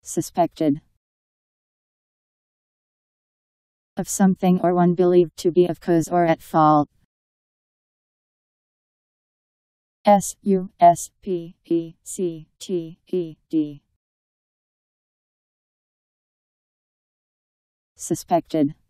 Suspected. Of something or one believed to be of cause or at fault. Suspected. Suspected.